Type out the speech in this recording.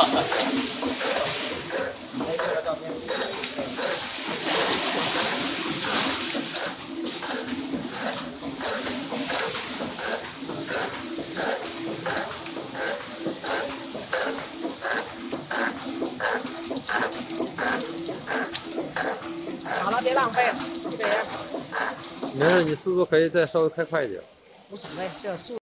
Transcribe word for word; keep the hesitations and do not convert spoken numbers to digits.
好了，别浪费了，这样。 没事，你速度可以再稍微开快一点。 无所谓，这速。